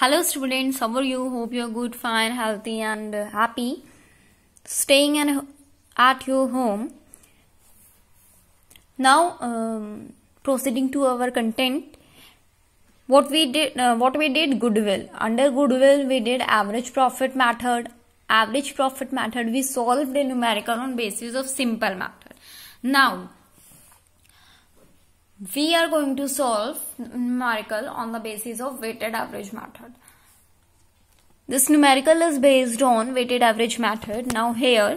Hello students, how are you? Hope you are good, fine, healthy and happy. Staying at your home. Now proceeding to our content. What we did goodwill. Under goodwill we did average profit method. Average profit method we solved a numerical on basis of simple method. Now we are going to solve numerical on the basis of weighted average method. This numerical is based on weighted average method. Now here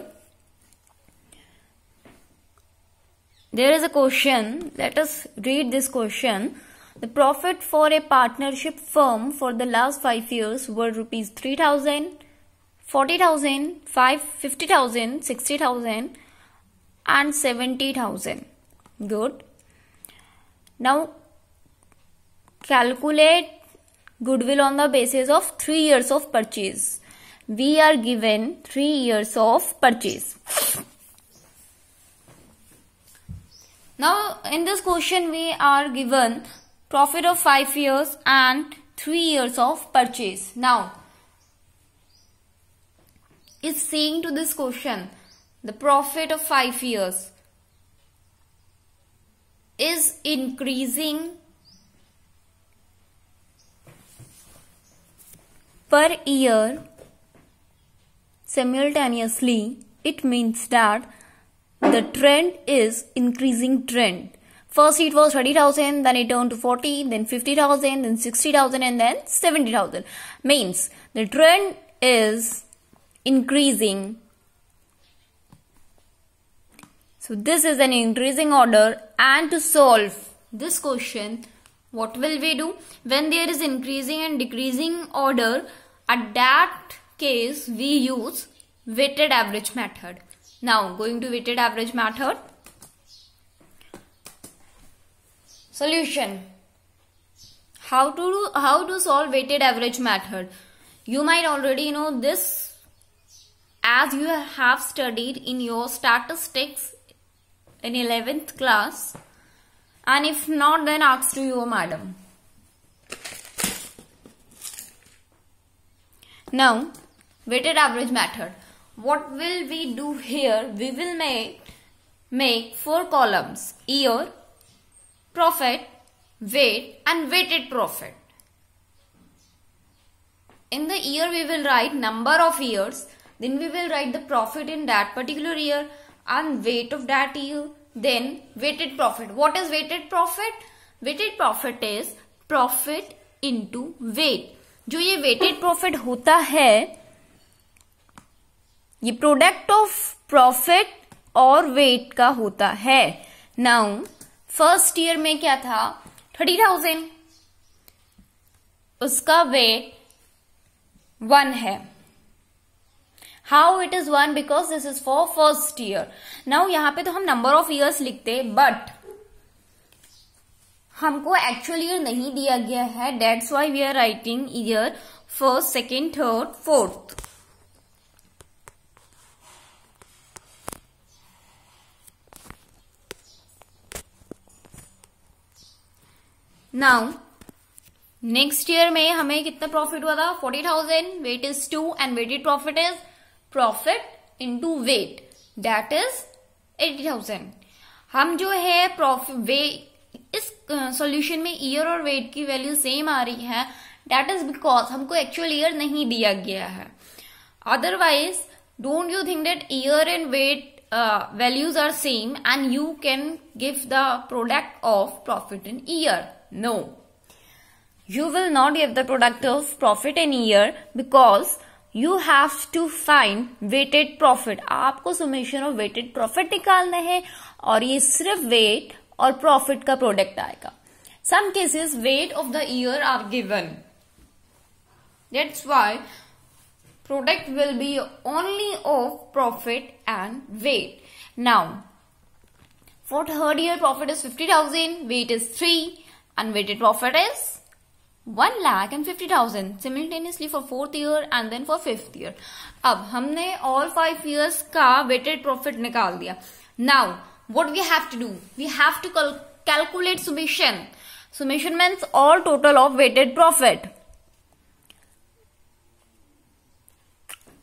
there is a question. Let us read this question. The profit for a partnership firm for the last 5 years were rupees 3,000, 40,000, 50,000, 60,000 and 70,000. Good. Now calculate goodwill on the basis of 3 years of purchase. We are given 3 years of purchase. Now in this question we are given profit of 5 years and 3 years of purchase. Now is saying to this question the profit of 5 years is increasing per year simultaneously. It means that the trend is increasing trend. First it was 30,000, then it turned to 40, then 50,000, then 60,000 and then 70,000. Means the trend is increasing. So this is an increasing order, and to solve this question, what will we do? When there is increasing and decreasing order, at that case we use weighted average method. Now going to weighted average method. Solution. How to solve weighted average method? You might already know this as you have studied in your statistics in 11th class, and if not then ask to your madam. Now weighted average method. What will we do here? We will make 4 columns: year, profit, weight and weighted profit. In the year we will write number of years, then we will write the profit in that particular year and weight of that year, then weighted profit. What is weighted profit? Weighted profit is profit into weight. जो ये weighted profit होता है, ये product of profit और weight का होता है. Now first year में क्या था? 30,000. उसका weight 1 है. How it is 1? Because this is for first year. Now यहाँ पे तो हम number of years लिखते, but हमको actual year नहीं दिया गया है. That's why we are writing year first, second, third, fourth. Now next year में हमें कितना profit हुआ था? 40,000. Weight is 2 and weighted profit is profit into weight, that is 80,000. हम जो है profit weight इस solution में year और weight की वैल्यू सेम आ रही है. That is because हमको actual year नहीं दिया गया है. Otherwise don't you think that year and weight values are same and you can give the product of profit in year? No, you will not give the product of profit in year because you have to find weighted profit. आपको summation of weighted profit निकालना है और ये सिर्फ weight और profit का product आएगा. Some cases weight of the year are given. That's why product will be only of profit and weight. Now for third year profit is 50,000, weight is 3 and weighted profit is 1,50,000 simultaneously for 4th year and then for 5th year. अब हमने all 5 years का weighted profit निकाल दिया. Now what we have to do? We have to calculate summation. Summation means all total of weighted profit.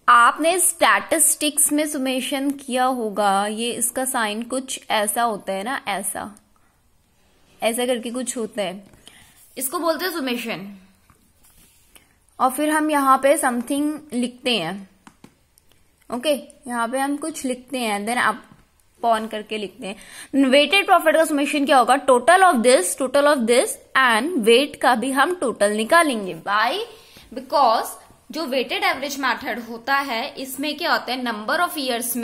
आपने statistics में summation किया होगा, ये इसका साइन कुछ ऐसा होता है ना, ऐसा ऐसा करके कुछ होता है, इसको बोलते हैं सुमेशन। और फिर हम यहाँ पे समथिंग लिखते हैं, ओके यहाँ पे हम कुछ लिखते हैं, देन आप पॉन करके लिखते हैं। वेटेड प्रॉफिट का सुमेशन क्या होगा, total of this and weight का भी हम टोटल निकालेंगे। बाय बिकॉज जो वेटेड एवरेज मेथड होता है इसमें क्या होता है, नंबर ऑफ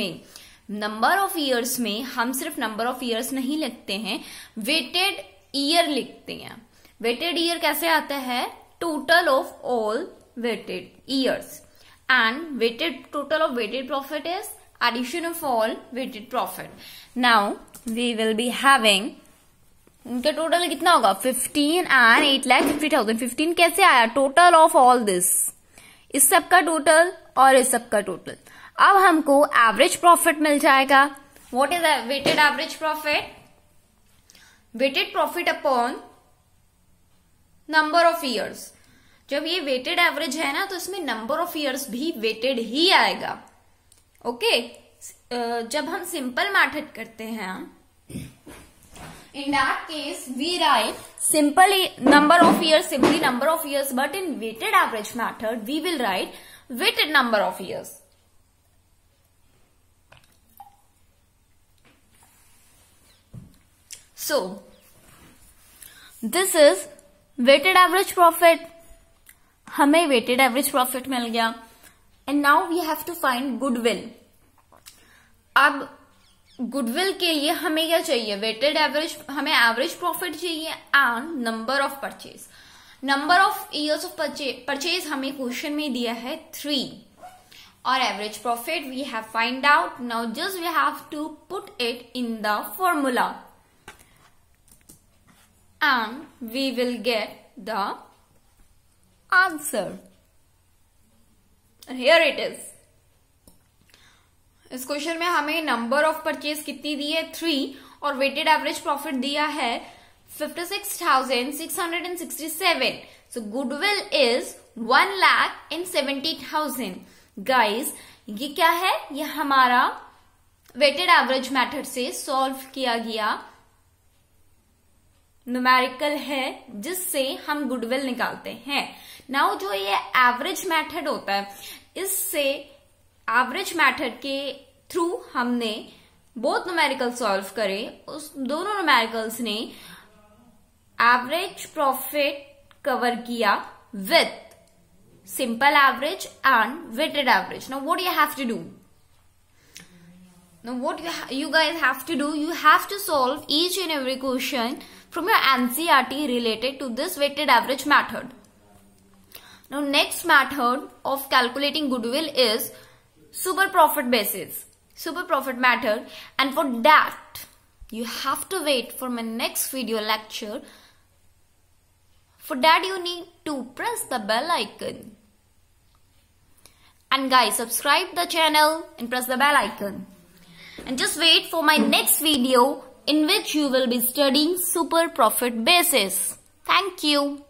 ईयर्स में हम सिर्फ नंबर ऑफ ईयर्स नहीं लिखते हैं, वेटेड ईयर लिखते हैं। वेटेड ईयर कैसे आता है, total of all weighted years, and weighted total of weighted profit is addition of all weighted profit. Now we will be having, उनका टोटल कितना होगा 15 and 8,50,000। 15 कैसे आया, टोटल ऑफ ऑल दिस, इस सब का टोटल और इस सब का टोटल। अब हमको एवरेज प्रॉफिट मिल जाएगा। What is weighted average profit, weighted profit upon number of years. जब ये वेटेड एवरेज है ना तो इसमें नंबर ऑफ ईयर्स भी वेटेड ही आएगा। ओके जब हम सिंपल मेथड करते हैं, in that case we write simply number of years, but in weighted average method we will write weighted number of years. So this is weighted average profit, हमें weighted average profit मिल गया। And now we have to find goodwill. अब goodwill के लिए हमें क्या चाहिए, weighted average, हमें एवरेज प्रॉफिट चाहिए and number of purchase. Number of years of purchase हमें क्वेश्चन में दिया है 3 और average profit we have find out. Now just we have to put it in the formula and we will get the answer. Here it is. इस question में हमें number of purchase कितनी दी है 3 और वेटेड एवरेज प्रॉफिट दिया है 56,667। सो goodwill is 1,70,000। Guys ये क्या है, ये हमारा वेटेड एवरेज मेथड से सॉल्व किया गया न्यूमेरिकल है जिससे हम गुडविल निकालते हैं। नाउ जो ये एवरेज मेथड होता है, इससे एवरेज मेथड के थ्रू हमने बोथ न्यूमेरिकल सॉल्व करे, उस दोनों न्यूमेरिकल्स ने एवरेज प्रॉफिट कवर किया with simple average and weighted average. Now what you have to do, now what you guys have to do, you have to solve each and every question from your NCERT related to this weighted average method. Now next method of calculating goodwill is super profit basis, super profit method, and for that you have to wait for my next video lecture. For that you need to press the bell icon, and guys subscribe the channel and press the bell icon. And just wait for my next video in which you will be studying super profit basis. Thank you.